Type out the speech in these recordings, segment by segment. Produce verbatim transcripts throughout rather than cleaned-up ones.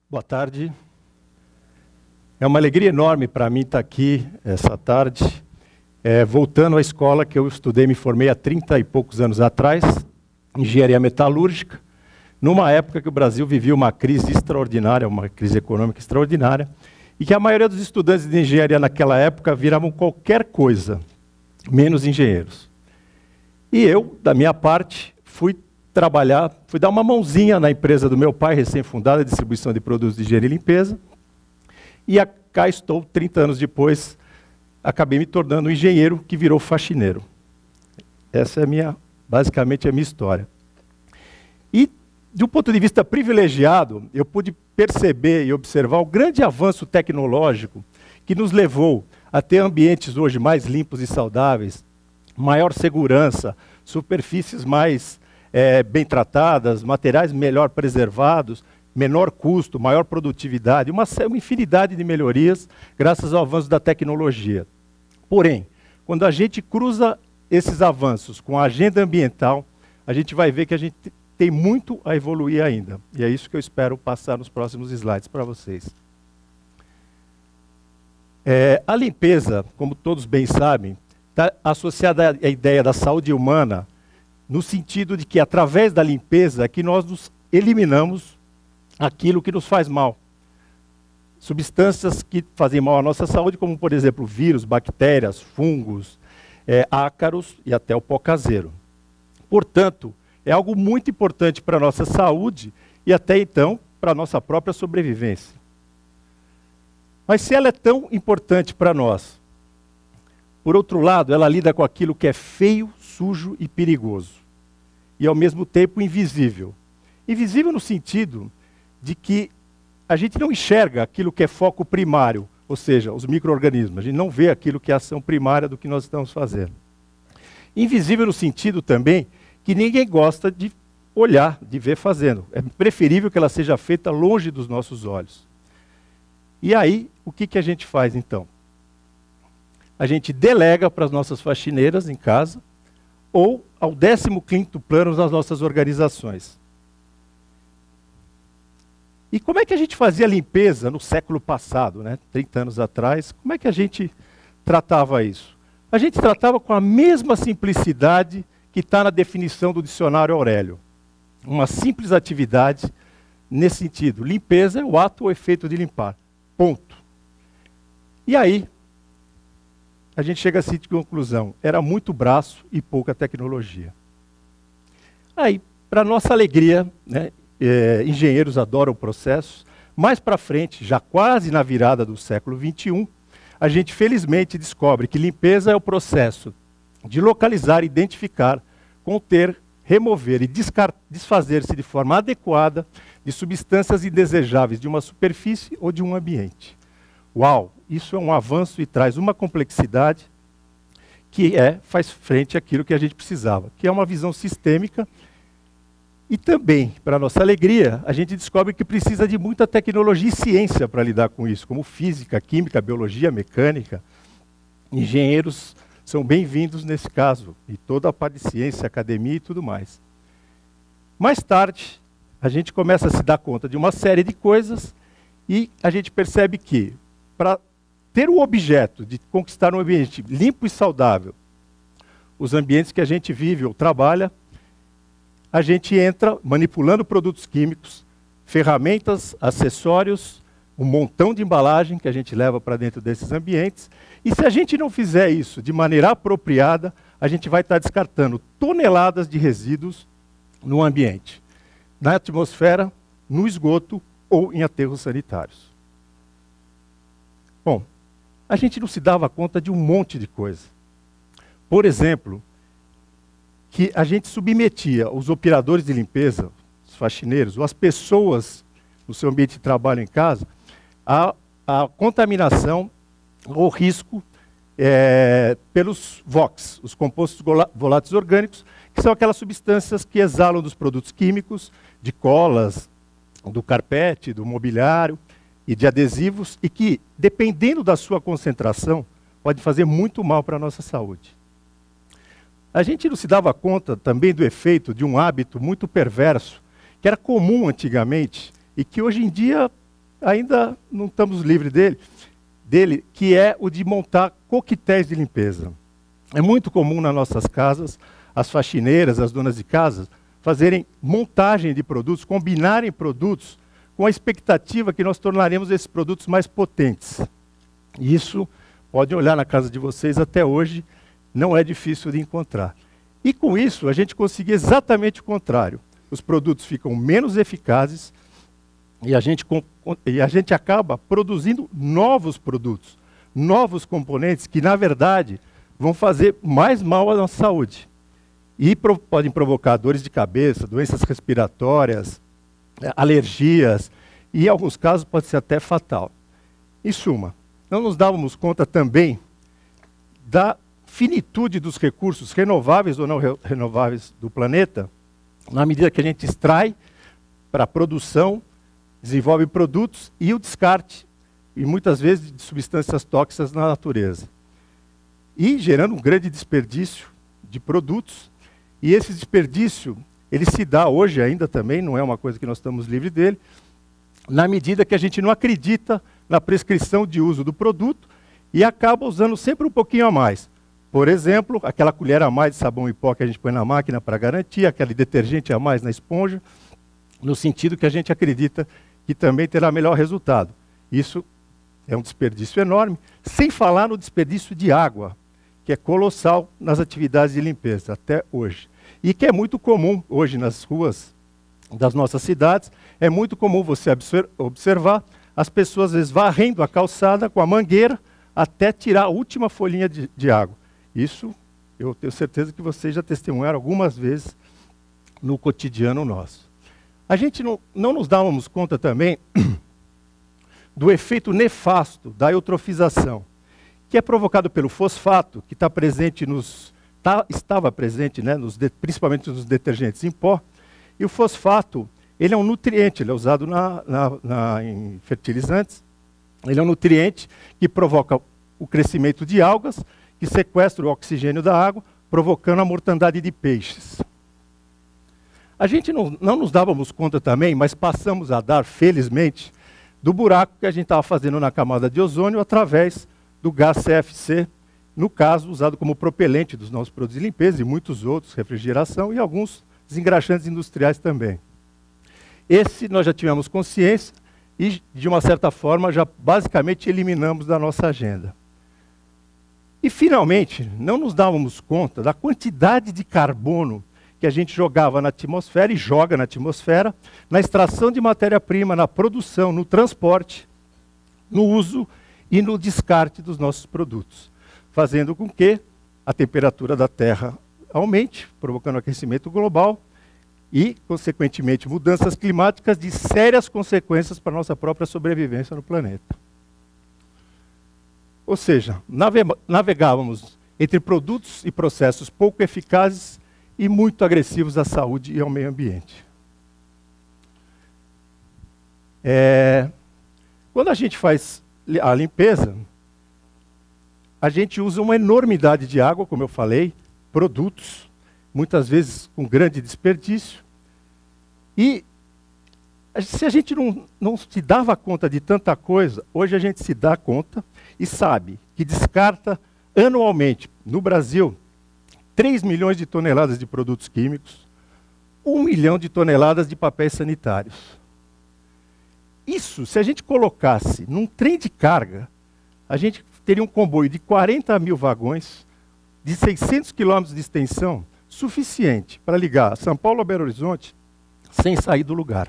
Boa tarde. É uma alegria enorme para mim estar aqui essa tarde, é, voltando à escola que eu estudei, me formei há trinta e poucos anos atrás, engenharia metalúrgica, numa época que o Brasil vivia uma crise extraordinária, uma crise econômica extraordinária, e que a maioria dos estudantes de engenharia naquela época viravam qualquer coisa, menos engenheiros. E eu, da minha parte, fui trabalhar, fui dar uma mãozinha na empresa do meu pai, recém-fundada, distribuição de produtos de higiene e limpeza, e a, cá estou, trinta anos depois, acabei me tornando um engenheiro que virou faxineiro. Essa é a minha, basicamente a minha história. E, de um ponto de vista privilegiado, eu pude perceber e observar o grande avanço tecnológico que nos levou a ter ambientes hoje mais limpos e saudáveis, maior segurança, superfícies mais é, bem tratadas, materiais melhor preservados, menor custo, maior produtividade, uma, uma infinidade de melhorias graças ao avanço da tecnologia. Porém, quando a gente cruza esses avanços com a agenda ambiental, a gente vai ver que a gente tem muito a evoluir ainda. E é isso que eu espero passar nos próximos slides para vocês. É, a limpeza, como todos bem sabem, está associada à ideia da saúde humana, no sentido de que, através da limpeza, é que nós nos eliminamos aquilo que nos faz mal. Substâncias que fazem mal à nossa saúde, como, por exemplo, vírus, bactérias, fungos, é, ácaros e até o pó caseiro. Portanto, é algo muito importante para a nossa saúde e até então para a nossa própria sobrevivência. Mas se ela é tão importante para nós, por outro lado, ela lida com aquilo que é feio, sujo e perigoso. E ao mesmo tempo invisível. Invisível no sentido de que a gente não enxerga aquilo que é foco primário, ou seja, os micro-organismos. A gente não vê aquilo que é a ação primária do que nós estamos fazendo. Invisível no sentido também que ninguém gosta de olhar, de ver fazendo. É preferível que ela seja feita longe dos nossos olhos. E aí, o que, que a gente faz então? A gente delega para as nossas faxineiras em casa, ou ao décimo quinto plano nas nossas organizações. E como é que a gente fazia a limpeza no século passado, né? trinta anos atrás? Como é que a gente tratava isso? A gente tratava com a mesma simplicidade que está na definição do dicionário Aurélio. Uma simples atividade nesse sentido. Limpeza é o ato ou efeito de limpar. Ponto. E aí, a gente chega a seguinte conclusão: era muito braço e pouca tecnologia. Aí, para nossa alegria, né, é, engenheiros adoram processos, mais para frente, já quase na virada do século vinte e um, a gente felizmente descobre que limpeza é o processo de localizar, identificar, conter, remover e desfazer-se de forma adequada de substâncias indesejáveis de uma superfície ou de um ambiente. Uau! Isso é um avanço e traz uma complexidade que é, faz frente àquilo que a gente precisava, que é uma visão sistêmica. E também, para nossa alegria, a gente descobre que precisa de muita tecnologia e ciência para lidar com isso, como física, química, biologia, mecânica. Engenheiros são bem-vindos nesse caso, e toda a parte de ciência, academia e tudo mais. Mais tarde, a gente começa a se dar conta de uma série de coisas e a gente percebe que, para ter o objeto de conquistar um ambiente limpo e saudável, os ambientes que a gente vive ou trabalha, a gente entra manipulando produtos químicos, ferramentas, acessórios, um montão de embalagem que a gente leva para dentro desses ambientes. E se a gente não fizer isso de maneira apropriada, a gente vai estar descartando toneladas de resíduos no ambiente, na atmosfera, no esgoto ou em aterros sanitários. Bom, a gente não se dava conta de um monte de coisa. Por exemplo, que a gente submetia os operadores de limpeza, os faxineiros, ou as pessoas no seu ambiente de trabalho em casa, à, à contaminação ou risco é, pelos V O Cs, os compostos voláteis orgânicos, que são aquelas substâncias que exalam dos produtos químicos, de colas, do carpete, do mobiliário e de adesivos, e que, dependendo da sua concentração, pode fazer muito mal para a nossa saúde. A gente não se dava conta também do efeito de um hábito muito perverso, que era comum antigamente, e que hoje em dia ainda não estamos livres dele, dele, que é o de montar coquetéis de limpeza. É muito comum nas nossas casas, as faxineiras, as donas de casa, fazerem montagem de produtos, combinarem produtos com a expectativa que nós tornaremos esses produtos mais potentes. E isso, podem olhar na casa de vocês, até hoje, não é difícil de encontrar. E com isso, a gente conseguiu exatamente o contrário. Os produtos ficam menos eficazes e a gente, e a gente acaba produzindo novos produtos, novos componentes que, na verdade, vão fazer mais mal à nossa saúde. E pro, podem provocar dores de cabeça, doenças respiratórias, alergias, e em alguns casos pode ser até fatal. Em suma, não nos dávamos conta também da finitude dos recursos renováveis ou não re renováveis do planeta, na medida que a gente extrai para a produção, desenvolve produtos e o descarte, e muitas vezes de substâncias tóxicas na natureza. E gerando um grande desperdício de produtos, e esse desperdício, ele se dá hoje ainda também, não é uma coisa que nós estamos livres dele, na medida que a gente não acredita na prescrição de uso do produto e acaba usando sempre um pouquinho a mais. Por exemplo, aquela colher a mais de sabão em pó que a gente põe na máquina para garantir, aquele detergente a mais na esponja, no sentido que a gente acredita que também terá melhor resultado. Isso é um desperdício enorme, sem falar no desperdício de água, que é colossal nas atividades de limpeza, até hoje. E que é muito comum hoje nas ruas das nossas cidades, é muito comum você observar as pessoas às vezes varrendo a calçada com a mangueira até tirar a última folhinha de, de água. Isso eu tenho certeza que vocês já testemunharam algumas vezes no cotidiano nosso. A gente não, não nos dávamos conta também do efeito nefasto da eutrofização, que é provocado pelo fosfato, que está presente nos, tá, estava presente, né, nos de, principalmente nos detergentes em pó. E o fosfato, ele é um nutriente, ele é usado na, na, na, em fertilizantes. Ele é um nutriente que provoca o crescimento de algas, que sequestra o oxigênio da água, provocando a mortandade de peixes. A gente não, não nos dávamos conta também, mas passamos a dar, felizmente, do buraco que a gente estava fazendo na camada de ozônio através do gás C F C, no caso, usado como propelente dos nossos produtos de limpeza e muitos outros, refrigeração e alguns desengraxantes industriais também. Esse nós já tivemos consciência e, de uma certa forma, já basicamente eliminamos da nossa agenda. E, finalmente, não nos dávamos conta da quantidade de carbono que a gente jogava na atmosfera e joga na atmosfera, na extração de matéria-prima, na produção, no transporte, no uso e no descarte dos nossos produtos, fazendo com que a temperatura da Terra aumente, provocando aquecimento global e, consequentemente, mudanças climáticas de sérias consequências para a nossa própria sobrevivência no planeta. Ou seja, nave navegávamos entre produtos e processos pouco eficazes e muito agressivos à saúde e ao meio ambiente. É, quando a gente faz a limpeza, a gente usa uma enormidade de água, como eu falei, produtos, muitas vezes com grande desperdício. E se a gente não, não se dava conta de tanta coisa, hoje a gente se dá conta e sabe que descarta anualmente, no Brasil, três milhões de toneladas de produtos químicos, um milhão de toneladas de papéis sanitários. Isso, se a gente colocasse num trem de carga, a gente teria um comboio de quarenta mil vagões, de seiscentos quilômetros de extensão, suficiente para ligar São Paulo a Belo Horizonte sem sair do lugar.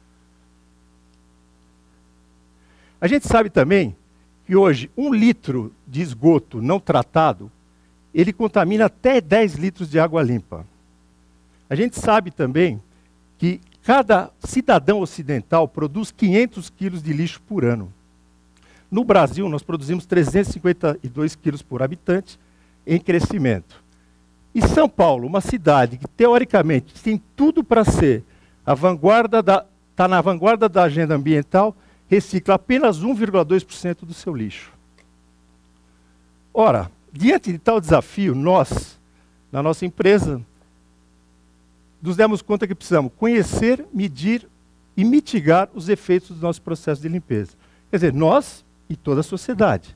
A gente sabe também que hoje um litro de esgoto não tratado, ele contamina até dez litros de água limpa. A gente sabe também que cada cidadão ocidental produz quinhentos quilos de lixo por ano. No Brasil, nós produzimos trezentos e cinquenta e dois quilos por habitante em crescimento. E São Paulo, uma cidade que, teoricamente, tem tudo para ser a vanguarda da, está na vanguarda da agenda ambiental, recicla apenas um vírgula dois por cento do seu lixo. Ora, diante de tal desafio, nós, na nossa empresa, nos demos conta que precisamos conhecer, medir e mitigar os efeitos do nosso processo de limpeza. Quer dizer, nós e toda a sociedade.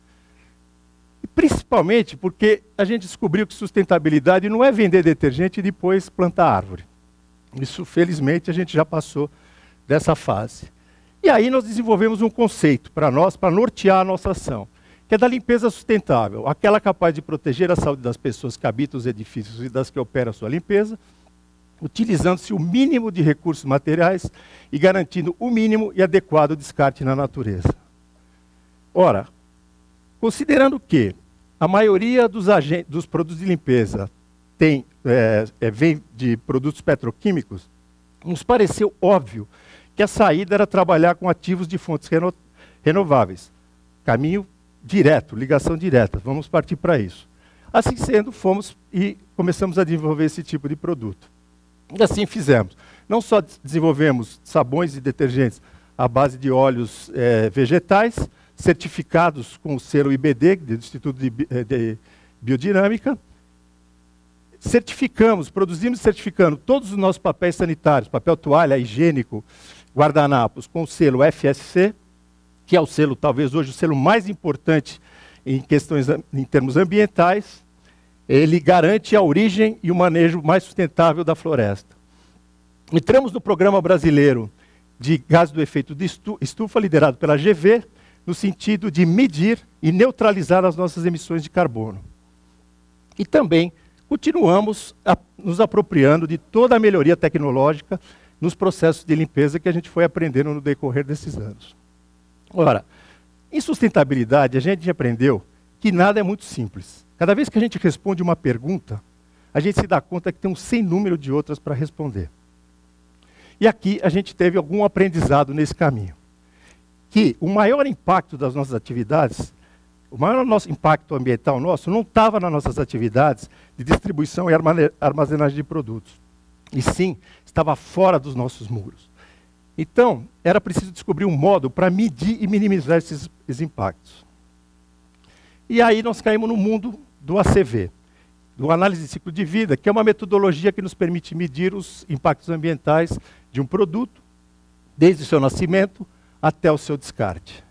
E principalmente porque a gente descobriu que sustentabilidade não é vender detergente e depois plantar árvore. Isso, felizmente, a gente já passou dessa fase. E aí nós desenvolvemos um conceito para nós, para nortear a nossa ação, que é da limpeza sustentável, aquela capaz de proteger a saúde das pessoas que habitam os edifícios e das que operam a sua limpeza, utilizando-se o mínimo de recursos materiais e garantindo o mínimo e adequado descarte na natureza. Ora, considerando que a maioria dos, dos produtos de limpeza tem, é, é, vem de produtos petroquímicos, nos pareceu óbvio que a saída era trabalhar com ativos de fontes reno, renováveis. Caminho direto, ligação direta, vamos partir para isso. Assim sendo, fomos e começamos a desenvolver esse tipo de produto. E assim fizemos. Não só desenvolvemos sabões e detergentes à base de óleos é, vegetais, certificados com o selo I B D, do Instituto de, de Biodinâmica. Certificamos, produzimos e certificando todos os nossos papéis sanitários, papel toalha, higiênico, guardanapos, com o selo F S C, que é o selo, talvez hoje, o selo mais importante em questões, em termos ambientais. Ele garante a origem e o manejo mais sustentável da floresta. Entramos no Programa Brasileiro de Gases do Efeito de Estufa, liderado pela G V, no sentido de medir e neutralizar as nossas emissões de carbono. E também continuamos a, nos apropriando de toda a melhoria tecnológica nos processos de limpeza que a gente foi aprendendo no decorrer desses anos. Ora, em sustentabilidade, a gente aprendeu que nada é muito simples. Cada vez que a gente responde uma pergunta, a gente se dá conta que tem um sem número de outras para responder. E aqui a gente teve algum aprendizado nesse caminho. Que o maior impacto das nossas atividades, o maior nosso impacto ambiental nosso, não estava nas nossas atividades de distribuição e armazenagem de produtos. E sim, estava fora dos nossos muros. Então, era preciso descobrir um modo para medir e minimizar esses, esses impactos. E aí nós caímos no mundo do A C V, do Análise de Ciclo de Vida, que é uma metodologia que nos permite medir os impactos ambientais de um produto, desde o seu nascimento até o seu descarte.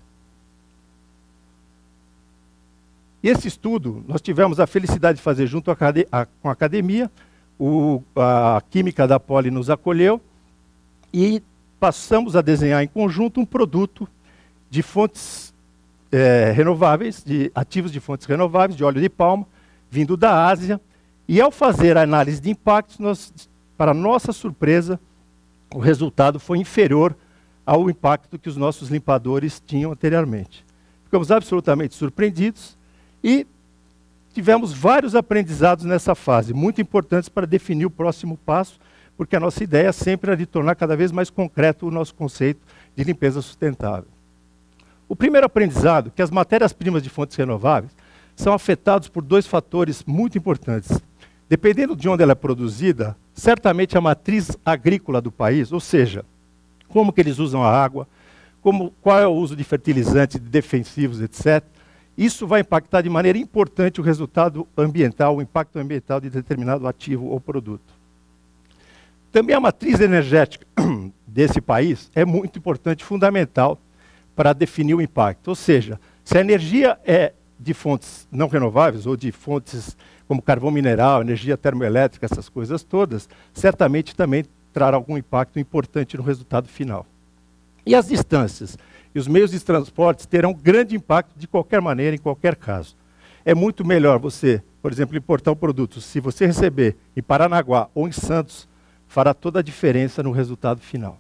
E esse estudo, nós tivemos a felicidade de fazer junto a, a, com a academia, o, a Química da Poli nos acolheu, e passamos a desenhar em conjunto um produto de fontes é, renováveis, de ativos de fontes renováveis, de óleo de palma, vindo da Ásia, e ao fazer a análise de impactos, nós, para nossa surpresa, o resultado foi inferior ao impacto que os nossos limpadores tinham anteriormente. Ficamos absolutamente surpreendidos e tivemos vários aprendizados nessa fase, muito importantes para definir o próximo passo, porque a nossa ideia sempre era de tornar cada vez mais concreto o nosso conceito de limpeza sustentável. O primeiro aprendizado, que as matérias-primas de fontes renováveis são afetadas por dois fatores muito importantes. Dependendo de onde ela é produzida, certamente a matriz agrícola do país, ou seja, como que eles usam a água, como, qual é o uso de fertilizantes, de defensivos, etcétera, isso vai impactar de maneira importante o resultado ambiental, o impacto ambiental de determinado ativo ou produto. Também a matriz energética desse país é muito importante, fundamental, para definir o impacto. Ou seja, se a energia é de fontes não renováveis, ou de fontes como carvão mineral, energia termoelétrica, essas coisas todas, certamente também trará algum impacto importante no resultado final. E as distâncias e os meios de transporte terão grande impacto de qualquer maneira, em qualquer caso. É muito melhor você, por exemplo, importar um produto, se você receber em Paranaguá ou em Santos, fará toda a diferença no resultado final.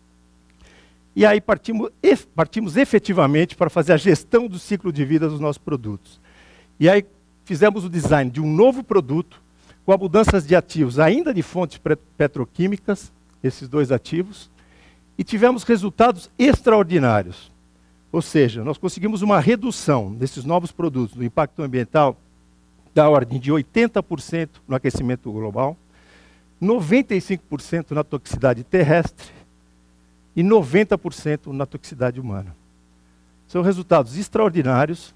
E aí partimos, partimos efetivamente para fazer a gestão do ciclo de vida dos nossos produtos. E aí fizemos o design de um novo produto, com mudanças de ativos ainda de fontes petroquímicas, esses dois ativos, e tivemos resultados extraordinários. Ou seja, nós conseguimos uma redução desses novos produtos do impacto ambiental da ordem de oitenta por cento no aquecimento global, noventa e cinco por cento na toxicidade terrestre e noventa por cento na toxicidade humana. São resultados extraordinários,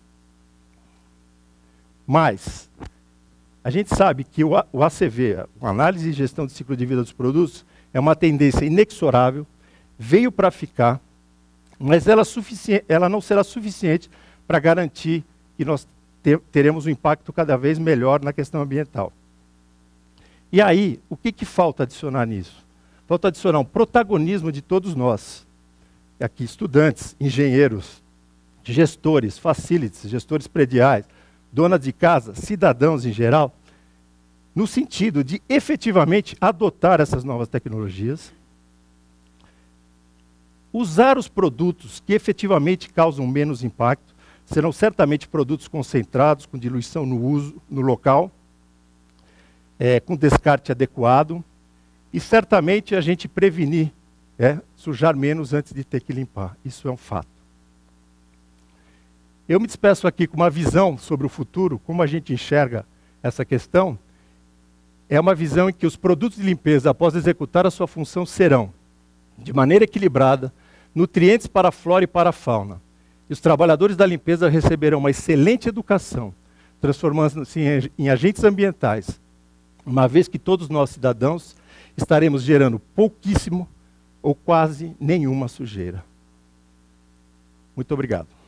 mas a gente sabe que o A C V, a Análise e Gestão de Ciclo de Vida dos Produtos, é uma tendência inexorável veio para ficar, mas ela, ela não será suficiente para garantir que nós te teremos um impacto cada vez melhor na questão ambiental. E aí, o que, que falta adicionar nisso? Falta adicionar um protagonismo de todos nós. Aqui, estudantes, engenheiros, gestores, facilities, gestores prediais, donas de casa, cidadãos em geral, no sentido de efetivamente adotar essas novas tecnologias, usar os produtos que efetivamente causam menos impacto, serão certamente produtos concentrados, com diluição no uso, no local, é, com descarte adequado, e certamente a gente prevenir, é, sujar menos antes de ter que limpar. Isso é um fato. Eu me despeço aqui com uma visão sobre o futuro, como a gente enxerga essa questão. É uma visão em que os produtos de limpeza, após executar a sua função, serão, de maneira equilibrada, nutrientes para a flora e para a fauna. E os trabalhadores da limpeza receberão uma excelente educação, transformando-se em, em agentes ambientais, uma vez que todos nós, cidadãos, estaremos gerando pouquíssimo ou quase nenhuma sujeira. Muito obrigado.